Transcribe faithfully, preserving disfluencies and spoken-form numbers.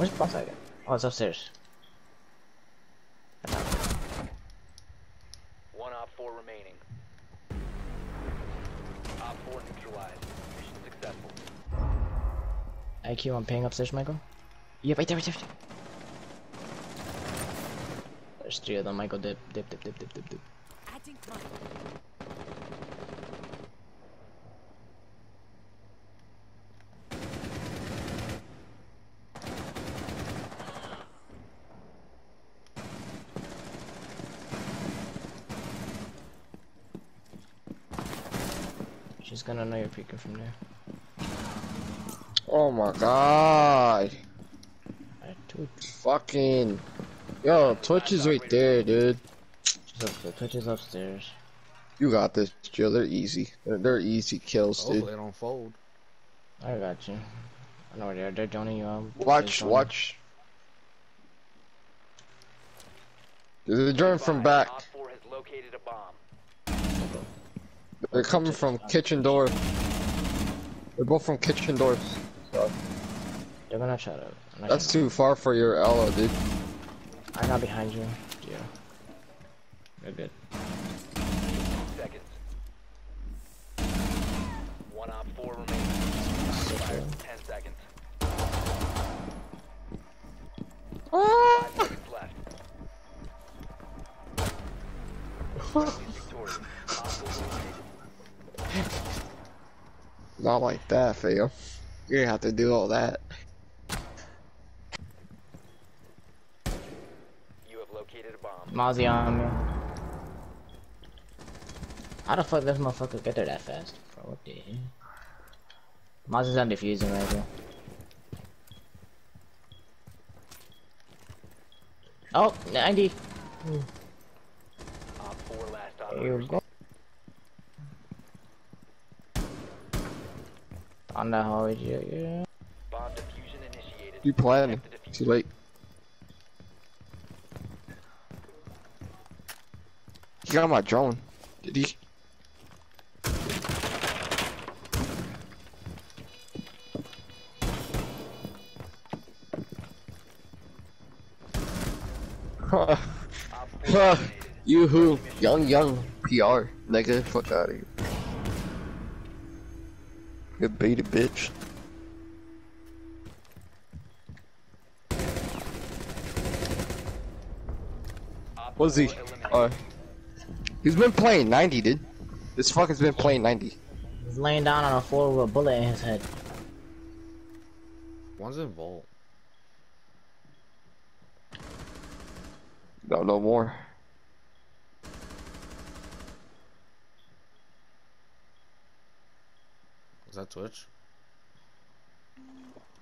Where's the boss at? Oh, it's upstairs. One op four remaining. Op four neutralized. Mission successful. I Q on ping upstairs, Michael. Yeah, right there, right there. There's three of them. Michael, dip, dip, dip, dip, dip, dip, dip. Adding time. She's gonna know you're peeking from there. Oh my god. Alright, Twitch. Fucking. Yo, Twitch is right there, dude. She's up there. Twitch is upstairs. You got this, Jill. They're easy. They're, they're easy kills, dude. Hopefully they don't fold. I got you. I know where they are. They're joining you up. Watch, watch. They're joining from back. Op four has located a bomb. They're coming from kitchen door. They're both from kitchen doors. So. They're gonna try to. That's too far for your Ella, dude. I got behind you. Yeah. You're good. Seconds. One op four remaining. Fire. Ten seconds. Five seconds left. Victorious. Hostiles eliminated. Not like that, fam. You're gonna have to do all that. You have located a bomb. Mozzie on me. How the fuck does this motherfucker get there that fast? Bro, what the hell? Mozzie's on defusing right there. Oh, ninety. Op four last There operator. you go. On the hallway, yeah, yeah. Bomb diffusion initiated. You planning? Protect the Too diffuser. late. He got my drone. Did he? Op four eliminated. You who? Young, young P R. Nigga, fuck out of here. Good baited bitch. Op What's he? four eliminated. Uh, he's been playing ninety, dude. This fucker's been playing ninety. He's laying down on a floor with a bullet in his head. One's in vault. No, no more. Is that Twitch?